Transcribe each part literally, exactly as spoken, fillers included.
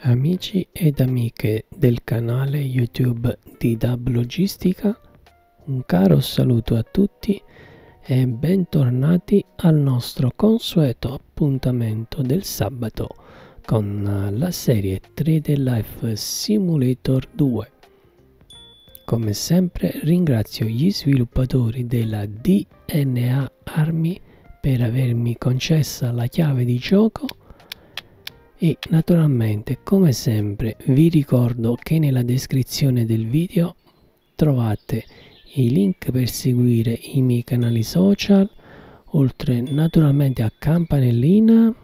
Amici ed amiche del canale YouTube di Dub Logistica, un caro saluto a tutti e bentornati al nostro consueto appuntamento del sabato con la serie tre D Life Simulator due. Come sempre ringrazio gli sviluppatori della D N A Army per avermi concessa la chiave di gioco. E naturalmente, come sempre, vi ricordo che nella descrizione del video trovate i link per seguire i miei canali social, oltre naturalmente a campanellina.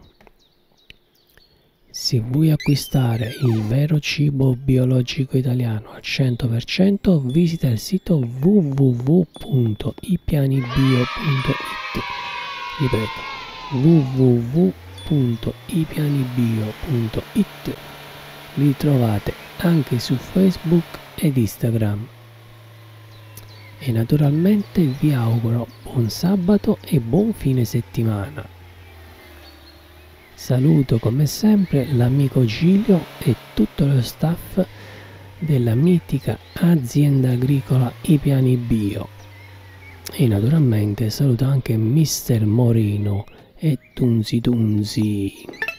Se vuoi acquistare il vero cibo biologico italiano al cento per cento, visita il sito w w w punto i piani bio punto it. Ripeto, w w w punto i piani bio punto it. Li trovate anche su Facebook ed Instagram. E naturalmente vi auguro buon sabato e buon fine settimana. Saluto come sempre l'amico Giglio e tutto lo staff della mitica azienda agricola I Piani Bio. E naturalmente saluto anche mister Moreno e Tunzi Tunzi.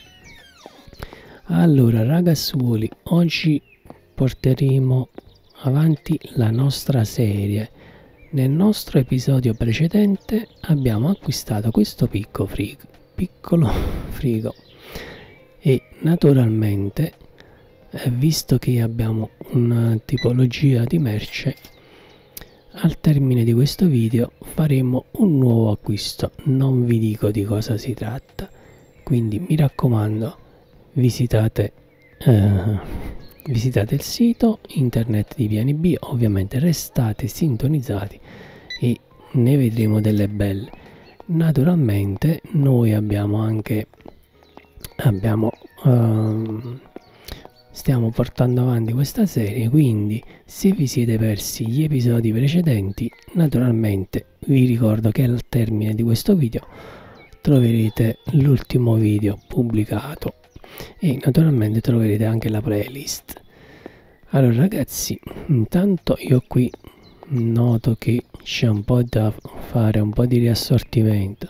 Allora ragazzuoli, oggi porteremo avanti la nostra serie. Nel nostro episodio precedente abbiamo acquistato questo piccolo frigo, piccolo frigo e naturalmente, visto che abbiamo una tipologia di merce, al termine di questo video faremo un nuovo acquisto. Non vi dico di cosa si tratta, quindi mi raccomando, visitate, eh, visitate il sito internet di Piani Bio, ovviamente restate sintonizzati e ne vedremo delle belle. Naturalmente noi abbiamo anche abbiamo um, stiamo portando avanti questa serie, quindi se vi siete persi gli episodi precedenti, naturalmente vi ricordo che al termine di questo video troverete l'ultimo video pubblicato e naturalmente troverete anche la playlist. Allora ragazzi, intanto io qui noto che c'è un po' da fare, un po' di riassortimento,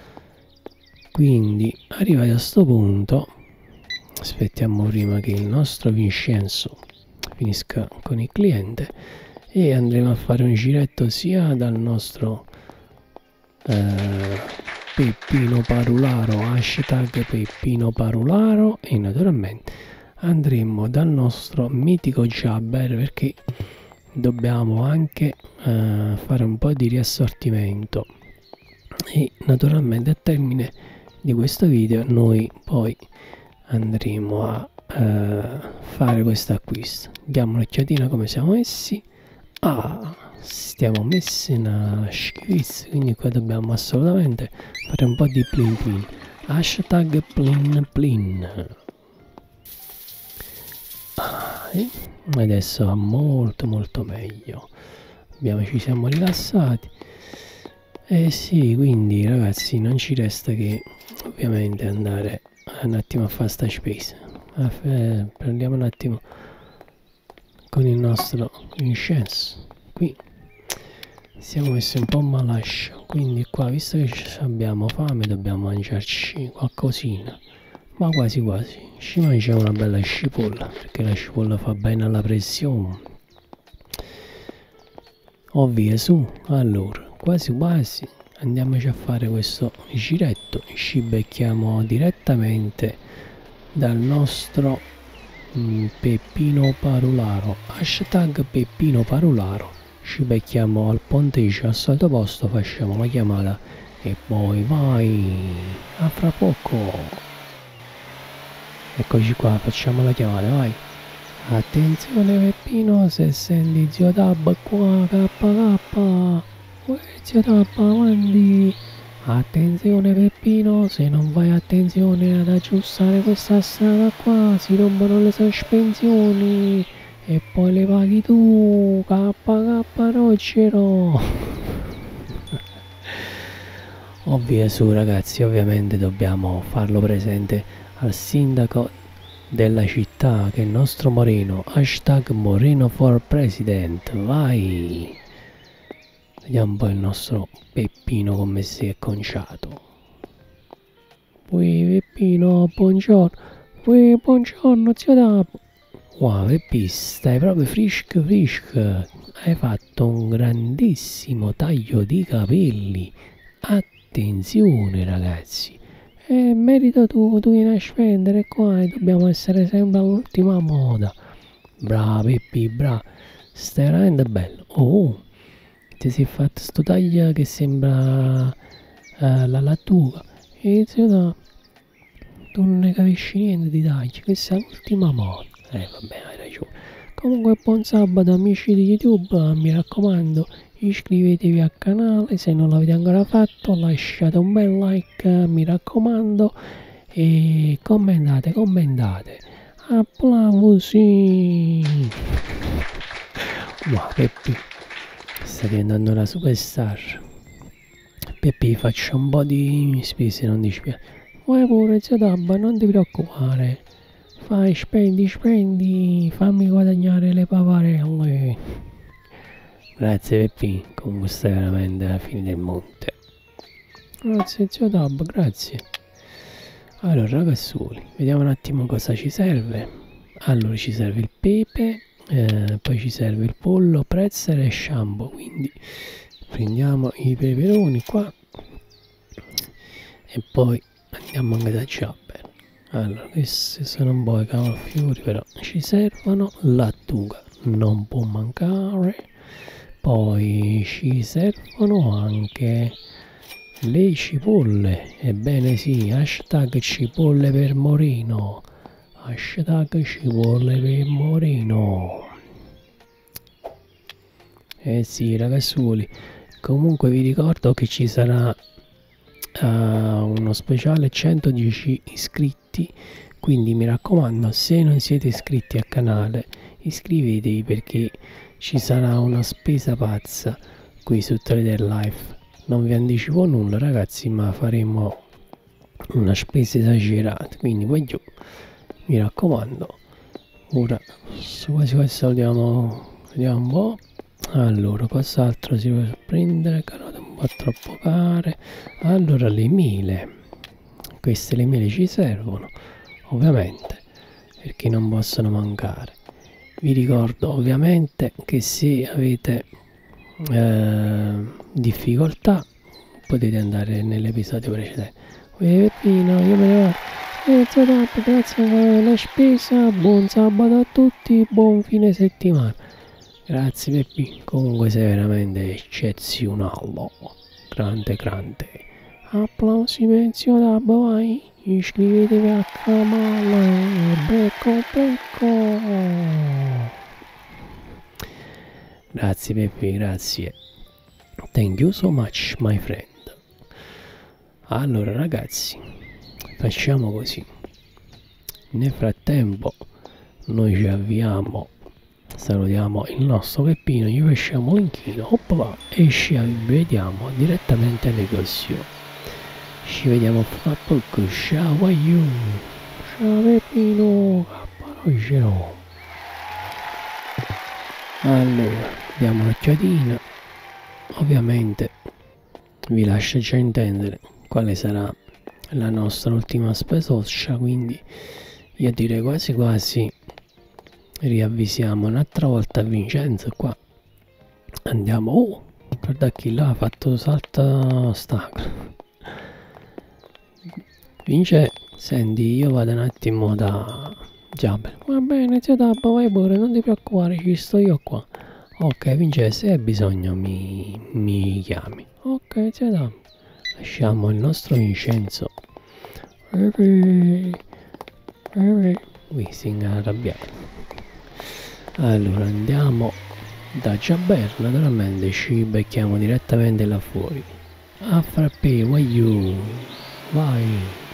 quindi arrivati a sto punto aspettiamo prima che il nostro Vincenzo finisca con il cliente e andremo a fare un giretto sia dal nostro eh, Peppino Parularo, hashtag Peppino Parularo, e naturalmente andremo dal nostro mitico Jabber, perché dobbiamo anche eh, fare un po' di riassortimento e naturalmente a termine di questo video noi poi andremo a uh, fare questo acquisto. Diamo un'occhiatina come siamo messi. Ah, stiamo messi una schifezza, quindi qua dobbiamo assolutamente fare un po' di plin plin. Hashtag plin plin. Ah, eh? Adesso va molto molto meglio. Abbiamo, ci siamo rilassati. Eh sì, quindi ragazzi non ci resta che ovviamente andare un attimo a fare sta spesa. Eh, prendiamo un attimo con il nostro Vincenzo. Qui siamo messi un po' malascio, quindi qua, visto che abbiamo fame, dobbiamo mangiarci qualcosina, ma quasi quasi ci mangiamo una bella cipolla, perché la cipolla fa bene alla pressione. Ovvio, su, allora quasi quasi andiamoci a fare questo giretto, ci becchiamo direttamente dal nostro mm, Peppino Parularo, hashtag Peppino Parularo, ci becchiamo al ponteggio al solito posto, facciamo la chiamata e poi vai, a fra poco. Eccoci qua, facciamo la chiamata, vai. Attenzione Peppino, se senti zio Dab qua, K K. Zio Dab avanti. Attenzione Peppino, se non vai attenzione ad aggiustare questa strada qua si rompono le sospensioni e poi le paghi tu, K K Rocero. Ovvio su ragazzi, ovviamente dobbiamo farlo presente al sindaco della città, che è il nostro Moreno. Hashtag Moreno for President. Vai! Vediamo un po' il nostro Peppino come si è conciato. Ui Peppino, buongiorno. Ui, buongiorno zio Dabbo. Wow, Peppi, stai proprio frisco frisco. Hai fatto un grandissimo taglio di capelli. Attenzione ragazzi. È merito tuo, tu vieni a spendere qua e dobbiamo essere sempre all'ultima moda. Bravo Peppi, bravo. Stai veramente bello. Oh, ti sei fatto sto taglio che sembra uh, la lattuga. E zio Dabbo, tu non ne capisci niente di tagli, questa è l'ultima moda. Eh vabbè, hai ragione. Comunque buon sabato amici di YouTube, mi raccomando iscrivetevi al canale se non l'avete ancora fatto, lasciate un bel like, mi raccomando, e commentate, commentate. Applausi! Wow, Peppi, sta diventando una superstar. Peppi, faccio un po' di spese, non dispiace. Vai pure zio Dabba, non ti preoccupare. Fai, spendi, spendi, fammi guadagnare le pavarelle. Grazie Peppi, comunque stai veramente alla fine del monte. Grazie zio Dabba, grazie. Allora ragazzuoli, vediamo un attimo cosa ci serve. Allora ci serve il pepe, eh, poi ci serve il pollo, pretzel e shampoo. Quindi prendiamo i peperoni qua e poi andiamo anche da Giabber. Allora, questi sono un po' i cavolfiori, però ci servono. Lattuga non può mancare. Poi ci servono anche le cipolle. Ebbene sì, hashtag cipolle per Moreno. Hashtag cipolle per Moreno. Eh sì, ragazzuoli. Comunque vi ricordo che ci sarà Uh, uno speciale centodieci iscritti, quindi mi raccomando, se non siete iscritti al canale iscrivetevi, perché ci sarà una spesa pazza qui su Trader Life. Non vi anticipo nulla ragazzi, ma faremo una spesa esagerata, quindi voglio, mi raccomando. Ora su quasi questo vediamo, vediamo un po'. Allora, cos'altro si può prendere? Carote un po' troppo care. Allora, le mele. Queste le mele ci servono, ovviamente, perché non possono mancare. Vi ricordo ovviamente che se avete eh, difficoltà potete andare nell'episodio precedente. Uè Peppino, io me ne vado. Eh, zio, grazie per la spesa. Buon sabato a tutti, buon fine settimana. Grazie Peppi, comunque sei veramente eccezionale, grande grande. Applausi zio Dabbo, vai, iscrivetevi al canale, becco becco. Grazie Peppi, grazie. Thank you so much my friend. Allora ragazzi, facciamo così. Nel frattempo noi ci avviamo. Salutiamo il nostro Peppino, gli facciamo l'inchino, oppa, e ci vediamo direttamente alle colazioni. Ci vediamo fra poco, ciao a you. Ciao Peppino, capparocero. Allora, diamo un'occhiatina. Ovviamente vi lascio già intendere quale sarà la nostra ultima spesoccia, quindi io direi quasi quasi riavvisiamo un'altra volta a Vincenzo qua. Andiamo. Oh, guarda chi là ha fatto salta stacca. Vince, senti, io vado un attimo da Giabber. Va bene zio Dabbo, vai pure, non ti preoccupare, ci sto io qua. Ok Vince, se hai bisogno mi, mi chiami. Ok zio Dabbo. Lasciamo il nostro Vincenzo. Ui, si è arrabbiato. Allora andiamo da Giabber, naturalmente ci becchiamo direttamente là fuori. A frappè, voglio, vai.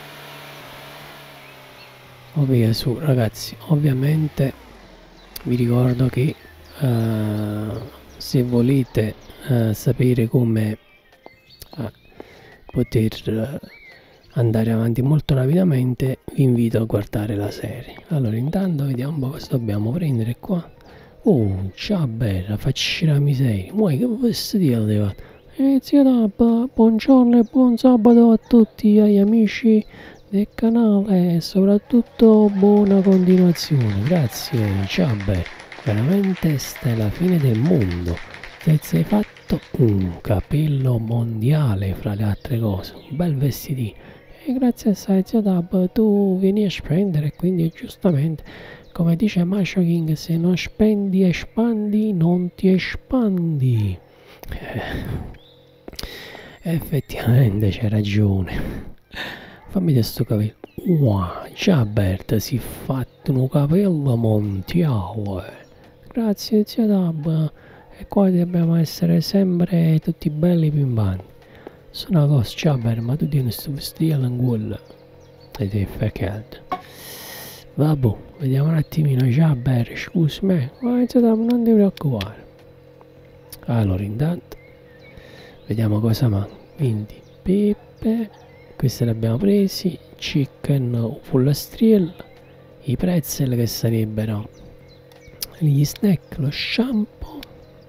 O via su ragazzi, ovviamente vi ricordo che uh, se volete uh, sapere come uh, poter uh, andare avanti molto rapidamente, vi invito a guardare la serie. Allora, intanto vediamo un po' cosa dobbiamo prendere qua. Oh, ciao bella, facci la miseria. Muoi che vestito devo. E zio Dab, buongiorno e buon sabato a tutti agli amici del canale e soprattutto buona continuazione. Grazie, ciao bella. Veramente sta è la fine del mondo. Ti sei fatto un capello mondiale fra le altre cose, un bel vestitino. E grazie a zio Dab tu vieni a spendere, quindi giustamente, come dice Masho King, se non spendi e espandi, non ti espandi. Eh, effettivamente c'è ragione. Fammi vedere sto capello. Wow, già Berta si è fatto un capello mondiale. Grazie zio Dab. E qua dobbiamo essere sempre tutti belli pimpanti. Sono una cosa, ciao Ber, ma tu tieni questo vestito in quello. E ti fa caldo. Vabbè, vediamo un attimino. Ciao Ber, scusa me. Ma non ti preoccupare. Allora, intanto, vediamo cosa manca. Quindi, pepe, queste le abbiamo presi. Chicken fullastriel. I pretzel che sarebbero gli snack, lo shampoo.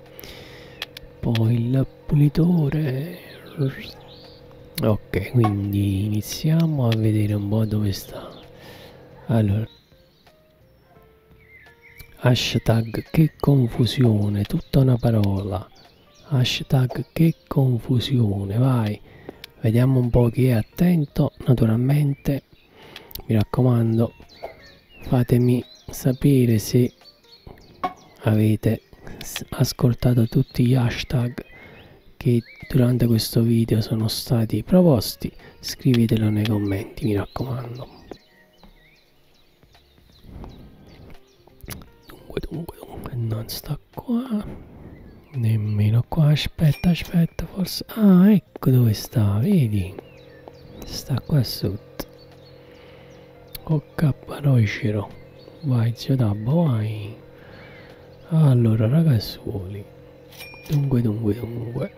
Poi il pulitore. Ok, quindi iniziamo a vedere un po' dove sta. Allora, hashtag che confusione, tutta una parola. Hashtag che confusione, vai. Vediamo un po' chi è attento. Naturalmente, mi raccomando, fatemi sapere se avete ascoltato tutti gli hashtag che durante questo video sono stati proposti. Scrivetelo nei commenti, mi raccomando. Dunque, dunque, dunque, non sta qua, nemmeno qua. Aspetta, aspetta, forse. Ah, ecco dove sta, vedi? Sta qua sotto. Oh capparocero. Vai zio Dabbo, vai. Allora ragazzuoli, dunque dunque dunque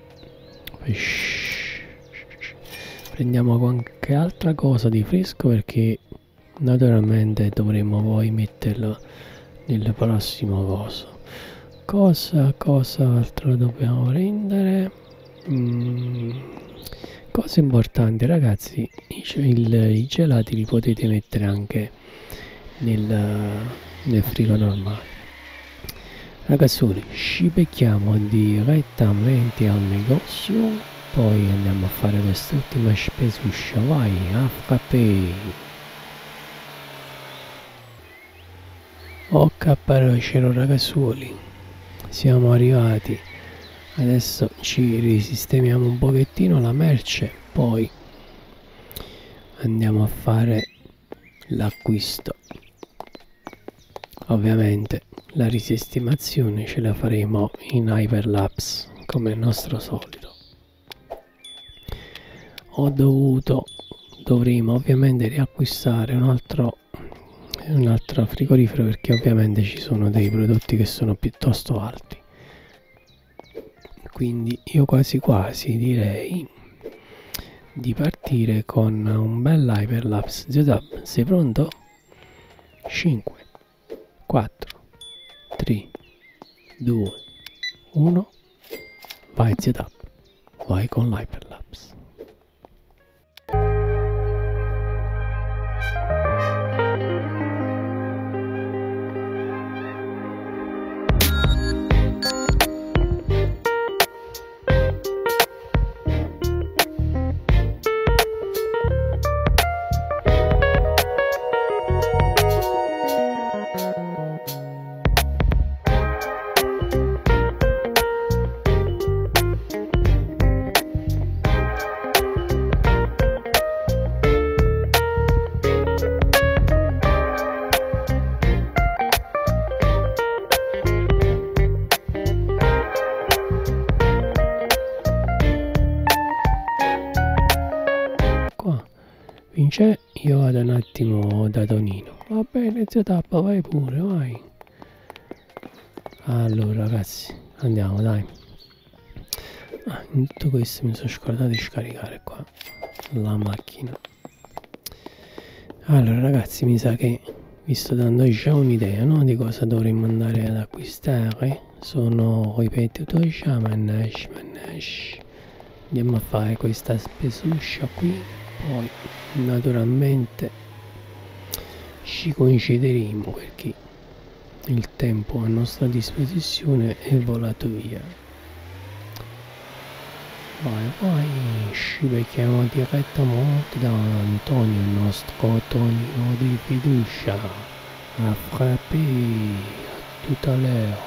prendiamo qualche altra cosa di fresco, perché naturalmente dovremo poi metterlo nel prossimo coso. Cosa, cosa altro dobbiamo prendere? Mm, cose importanti ragazzi, i, il, i gelati li potete mettere anche nel, nel frigo normale. Ragazzoni, ci becchiamo direttamente al negozio, poi andiamo a fare quest'ultima spesuccia. Vai, H P. Oh capparocero ragazzoli, siamo arrivati. Adesso ci risistemiamo un pochettino la merce, poi andiamo a fare l'acquisto. Ovviamente la risistemazione ce la faremo in hyperlapse come il nostro solito. Ho dovuto, dovremo ovviamente riacquistare un altro, un altro frigorifero, perché ovviamente ci sono dei prodotti che sono piuttosto alti. Quindi io quasi quasi direi di partire con un bel hyperlapse. Zio Dab, sei pronto? cinque, quattro, tre, due, uno, vai zio Dab, vai con l'hyperlapse. Vince, io vado un attimo da Tonino. Va bene zio Tappa, vai pure, vai. Allora ragazzi, andiamo dai. Ah, in tutto questo mi sono scordato di scaricare qua la macchina. Allora ragazzi, mi sa che vi sto dando già un'idea, no? Di cosa dovremmo andare ad acquistare. Sono ripetuto già, mannaggia, mannaggia. Andiamo a fare questa spesuccia qui, poi naturalmente ci concederemo perché il tempo a nostra disposizione è volato via. Vai, vai, ci becchiamo direttamente da Antonio, il nostro Tonino di fiducia, a frappè a tutta l'era.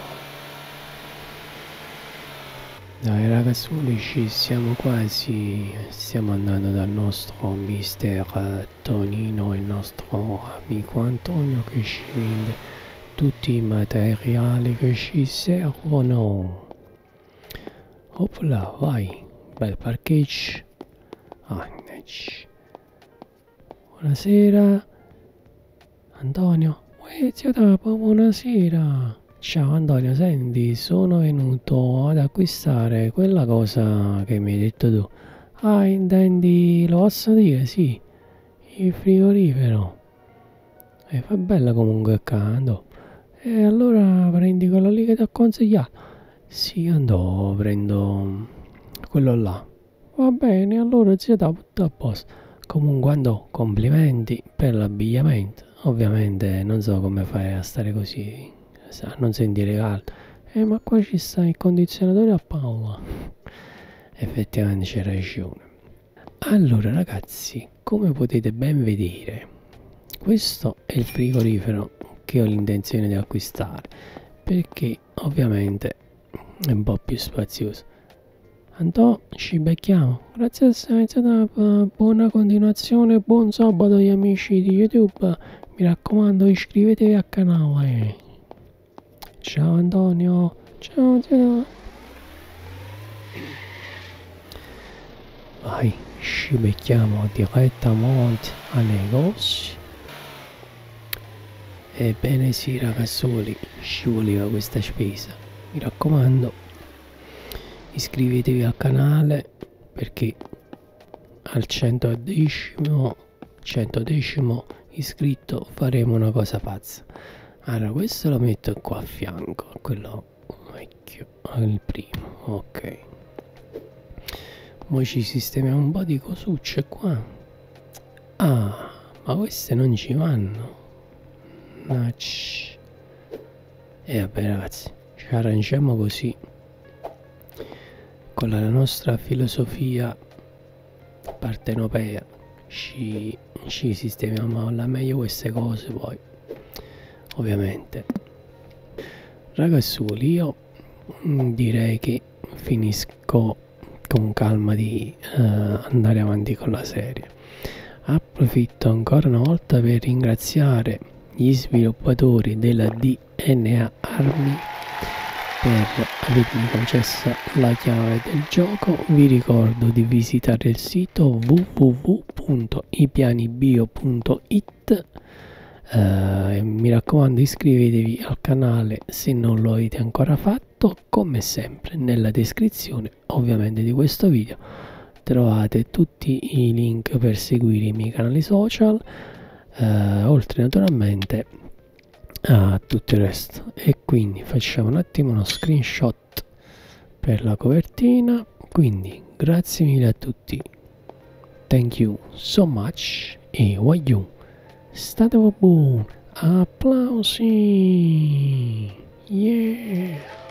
Dai ragazzoli, ci siamo quasi, stiamo andando dal nostro mister Tonino, il nostro amico Antonio che ci vende tutti i materiali che ci servono. Opla, vai, bel parcheggio. Ah, buonasera Antonio. Uè, zio Dapo, buonasera. Ciao Antonio, senti, sono venuto ad acquistare quella cosa che mi hai detto tu. Ah, intendi, lo posso dire? Sì, il frigorifero. E fa bella comunque accanto. E allora prendi quello lì che ti ho consigliato. Sì, andò, prendo quello là. Va bene, allora zio Dapo, tutto a posto. Comunque andò, complimenti per l'abbigliamento. Ovviamente non so come fai a stare così, a non sentire caldo. Eh, ma qua ci sta il condizionatore a Paola. Effettivamente c'è ragione. Allora ragazzi, come potete ben vedere, questo è il frigorifero che ho l'intenzione di acquistare, perché ovviamente è un po' più spazioso. Antò, ci becchiamo. Grazie a uh, buona continuazione, buon sabato agli amici di YouTube. Mi raccomando, iscrivetevi al canale. Ciao Antonio. Ciao, ciao. Vai, ci becchiamo direttamente al negozio. Ebbene sì ragazzoli, ci voleva questa spesa. Mi raccomando, iscrivetevi al canale perché al centodecimo, centodecimo iscritto faremo una cosa pazza. Allora questo lo metto qua a fianco a quello vecchio, al primo, ok. Poi ci sistemiamo un po' di cosucce qua. Ah, ma queste non ci vanno. Nacci. E vabbè ragazzi, ci arrangiamo così, con la nostra filosofia partenopea ci, ci sistemiamo alla meglio queste cose. Poi ovviamente ragazzoli, io direi che finisco con calma di uh, andare avanti con la serie. Approfitto ancora una volta per ringraziare gli sviluppatori della D N A Army per avermi concesso la chiave del gioco. Vi ricordo di visitare il sito w w w punto i piani bio punto it. Uh, mi raccomando, iscrivetevi al canale se non lo avete ancora fatto. Come sempre nella descrizione ovviamente di questo video trovate tutti i link per seguire i miei canali social, uh, oltre naturalmente a tutto il resto. E quindi facciamo un attimo uno screenshot per la copertina. Quindi grazie mille a tutti, thank you so much e voglio state buoni, applausi, yeah.